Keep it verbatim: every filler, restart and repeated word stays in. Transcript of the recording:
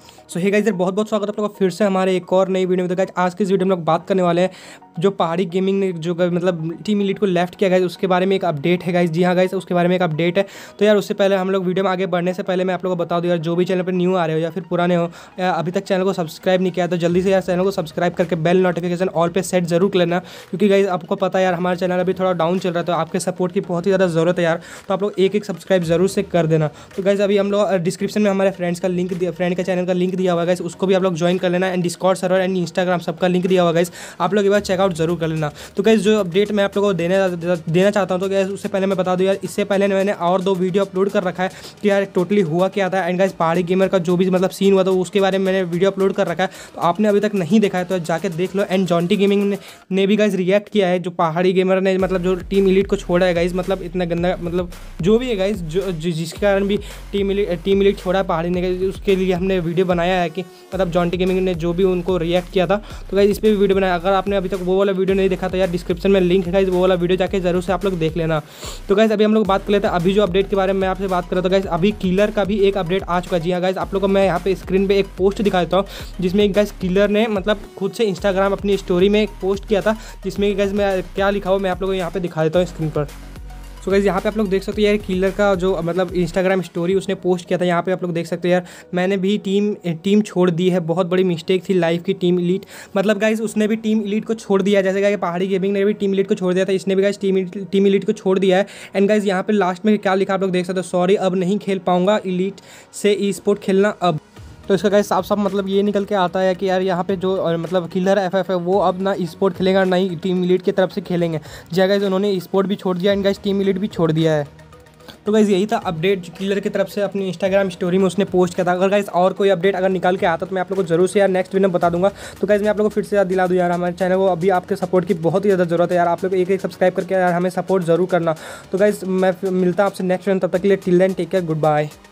सो hey guys, बहुत बहुत स्वागत है आप लोगों का फिर से हमारे एक और नई वीडियो में। तो गाइस आज के इस वीडियो में हम लोग बात करने वाले हैं जो पहाड़ी गेमिंग ने जो मतलब टीम एलीट को लेफ्ट किया गाइस, उसके बारे में एक अपडेट है गाइस। जी हाँ गाइस, उसके बारे में एक अपडेट है। तो यार उससे पहले हम लोग वीडियो में आगे बढ़ने से पहले मैं आप लोगों को बता दूं यार, जो भी चैनल पर न्यू आ रहे हो या फिर पुराने हो या अभी तक चैनल को सब्सक्राइब नहीं किया तो जल्दी से यार चैनल को सब्सक्राइब करके बेल नोटिफिकेशन ऑल पे सेट जरूर कर लेना, क्योंकि गाइस आपको पता है यार हमारा चैनल अभी थोड़ा डाउन चल रहा है, तो आपके सपोर्ट की बहुत ही ज़्यादा ज़रूरत है यार। तो आप लोग एक एक सब्सक्राइब जरूर से कर देना। तो गाइस अभी हम लोग डिस्क्रिप्शन में हमारे फ्रेंड्स का लिंक दिया, फ्रेंड का चैनल का लिंक दिया हुआ है गाइस, उसको भी आप लोग ज्वाइन कर लेना। And Discord server and Instagram सबका लिंक दिया हुआ गाइस, आप लोग एक बार चेकआउट जरूर कर लेना। तो गाइस जो अपडेट मैं आप लोगों को देने देना चाहता हूँ, तो गाइस उससे पहले मैं बता दूँ यार, इससे पहले मैंने और दो वीडियो अपलोड कर रखा है कि यार टोटली हुआ क्या था। एंड गाइस पहाड़ी गेमर का जो भी मतलब सीन हुआ था उसके बारे में मैंने वीडियो अपलोड कर रखा है, तो आपने अभी तक नहीं देखा है तो जाके देख लो। एंड जॉन्टी गेमिंग ने, ने भी गाइस रिएक्ट किया है, जो पहाड़ी गेमर ने मतलब जो टीम एलीट को छोड़ा है गाइस, मतलब इतना गंदा मतलब जो भी है गाइस, जो जिसके कारण भी टीम एलीट टीम एलीट छोड़ा है पहाड़ी ने, उसके लिए हमने वीडियो बनाया है कि मतलब जॉन्टी गेमिंग ने जो भी उनको रिएक्ट किया था, तो गाइस इस पर भी वीडियो बनाया। अगर आपने अभी तक वो वाला वीडियो नहीं देखा तो यार डिस्क्रिप्शन में लिंक है गाइस, वो वाला वीडियो जाके जरूर से आप लोग देख लेना। तो गाइस अभी हम लोग बात कर लेते हैं अभी जो अपडेट के बारे में मैं आपसे बात कर रहा था गाइस, अभी किलर का भी एक अपडेट आ चुका है। जी हाँ गाइस, आप लोगों को मैं यहाँ पे स्क्रीन पे एक पोस्ट दिखा देता हूँ, जिसमें एक गाइस किलर ने मतलब खुद से इंस्टाग्राम अपनी स्टोरी में एक पोस्ट किया था, जिसमें गाइस मैं क्या लिखा हुआ मैं आप लोगों को यहाँ पे दिखा देता हूँ स्क्रीन पर। सो गाइस यहाँ पे आप लोग देख सकते हो यार, किलर का जो मतलब इंस्टाग्राम स्टोरी उसने पोस्ट किया था, यहाँ पे आप लोग देख सकते हो यार, मैंने भी टीम टीम छोड़ दी है, बहुत बड़ी मिस्टेक थी लाइफ की टीम एलीट। मतलब गाइस उसने भी टीम एलीट को छोड़ दिया, जैसे कि पहाड़ी गेमिंग ने भी टीम एलीट को छोड़ दिया था, इसने भी गाइस टीम टीम एलीट को छोड़ दिया है। एंड गाइस यहाँ पे लास्ट में क्या लिखा आप लोग देख सकते हो, सॉरी अब नहीं खेल पाऊंगा एलीट से ई स्पोर्ट खेलना अब। तो इसका गाइस साफ साफ मतलब ये निकल के आता है कि यार यहाँ पे जो मतलब किलर एफ एफ है वो अब ना ई स्पोर्ट खेलेगा, ना ही टीम एलीट की तरफ से खेलेंगे। जी गाइस उन्होंने ई स्पोर्ट भी छोड़ दिया एंड गाइस टीम एलीट भी छोड़ दिया है। तो गाइस यही था अपडेट किलर की तरफ से अपनी इंस्टाग्राम स्टोरी में उसने पोस्ट किया था। अगर गाइस और कोई अपडेट अगर निकाल के आता तो मैं आप लोगों को जरूर से यार नेक्स्ट वीडियो में बता दूंगा। तो गाइस मैं आप लोगों को फिर से याद दिला दूं यार, हमारे चैनल को अभी आपके सपोर्ट की बहुत ही ज़्यादा जरूरत है यार, आप लोग एक एक सब्सक्राइब करके यार हमें सपोर्ट जरूर करना। तो गाइस मैं मिलता हूं आपसे नेक्स्ट वीडियो, तब तक के लिए till then take care, good bye.